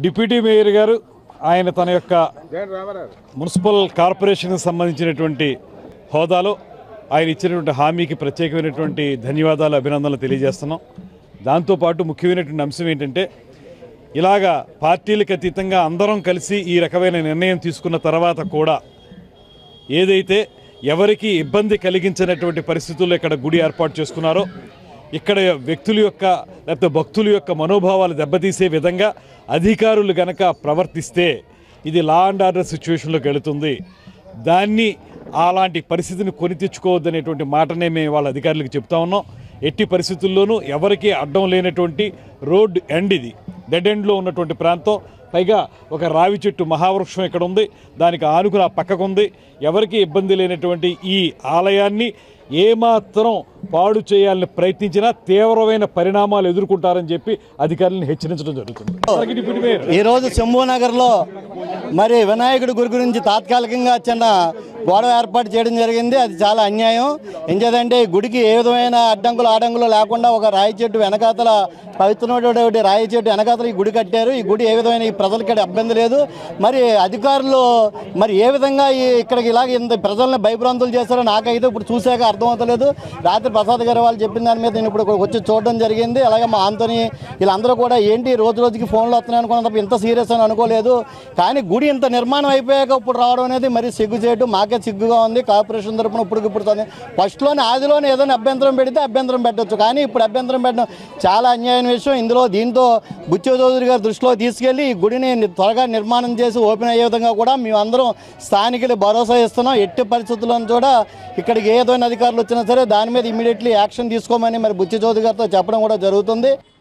Deputy mayor గారు ఆయన తన యొక్క మున్సిపల్ కార్పొరేషన్కి సంబంధించినటువంటి హోదాలో ఆయన ఇచ్చినటువంటి హామీకి ప్రత్యేకమైనటువంటి ధన్యవాదాలు అభినందనలు తెలియజేస్తున్నాం. దాంతోపాటు ముఖ్యమైనటువంటి అంశం ఏంటంటే ఇలాగా పార్టీలకు అతీతంగా అందరం కలిసి ఈ రకమైన నిర్ణయం తీసుకున్న తర్వాత కూడా ఏదైతే ఎవరికి ఇబ్బంది కలిగించినటువంటి పరిస్థితుల్లో ఇక్కడ గుడి ఏర్పాటు చేసుకున్నారో ఇక్కడ వ్యక్తుల యొక్క లేకపోతే భక్తుల యొక్క మనోభావాలు దెబ్బతీసే విధంగా అధికారులు గనక ప్రవర్తిస్తే ఇది లా అండ్ ఆర్డర్ సిచ్యువేషన్లోకి వెళుతుంది. దాన్ని అలాంటి పరిస్థితిని కొని తెచ్చుకోవద్దనేటువంటి మాటనే మేము వాళ్ళ అధికారులకు చెప్తా ఉన్నాం. ఎట్టి పరిస్థితుల్లోనూ ఎవరికీ అడ్డం లేనటువంటి రోడ్ ఎండ్, ఇది డెడ్ ఎండ్లో ఉన్నటువంటి ప్రాంతం. పైగా ఒక రావి చెట్టు మహావృక్షం ఇక్కడ ఉంది, దానికి ఆనుకుని ఆ పక్కకు ఉంది. ఎవరికి ఇబ్బంది లేనటువంటి ఈ ఆలయాన్ని ఏమాత్రం పాడు చేయాలని ప్రయత్నించినా తీవ్రమైన పరిణామాలు ఎదుర్కొంటారని చెప్పి అధికారులను హెచ్చరించడం జరుగుతుంది. ఈరోజు శంభూనగర్లో మరి వినాయకుడి గురి గురించి తాత్కాలికంగా చిన్న గోడ ఏర్పాటు చేయడం జరిగింది. అది చాలా అన్యాయం. ఎందుకంటే గుడికి ఏ విధమైన ఆడంగులు లేకుండా ఒక రాయి చెట్టు వెనకాతల పవిత్రమైనటువంటి రాయి చెట్టు వెనకాతల ఈ గుడి కట్టారు. ఈ గుడి ఏ విధమైన ఈ ప్రజలకి ఇబ్బంది లేదు. మరి అధికారులు మరి ఏ విధంగా ఇక్కడికి ఇలాగ ఇంత ప్రజల్ని భయభ్రాంతులు చేస్తారో నాకైతే ఇప్పుడు చూశాక అర్థమవుతలేదు. రాత్రి ప్రసాద్ గారు వాళ్ళు చెప్పిన దాని మీద నేను ఇప్పుడు వచ్చి చూడడం జరిగింది. అలాగే మా ఆంతోని వీళ్ళందరూ కూడా ఏంటి రోజుకి ఫోన్లు వస్తున్నాయి అనుకున్న తప్ప ఇంత సీరియస్ అని అనుకోలేదు. కానీ గుడి ఇంత నిర్మాణం అయిపోయాక ఇప్పుడు రావడం అనేది మరి సిగ్గు చేయడం మాకే సిగ్గుగా ఉంది. కార్పొరేషన్ తరఫున ఇప్పుడు ఫస్ట్లోనే ఆదిలోనే ఏదైనా అభ్యంతరం పెడితే అభ్యంతరం పెట్టవచ్చు, కానీ ఇప్పుడు అభ్యంతరం పెట్టడం చాలా అన్యాయమైన విషయం. దీంతో బుచ్చ చౌదరి గారి దృష్టిలో తీసుకెళ్లి ఈ గుడిని త్వరగా నిర్మాణం చేసి ఓపెన్ అయ్యే విధంగా కూడా మేమందరం స్థానికులు భరోసా ఇస్తున్నాం. ఎట్టి పరిస్థితులను కూడా ఇక్కడికి ఏదైనా అధికారులు వచ్చినా సరే దాని మీద ఇమీడియట్లీ యాక్షన్ తీసుకోమని మరి బుచ్చ చౌదరి గారితో చెప్పడం కూడా జరుగుతుంది.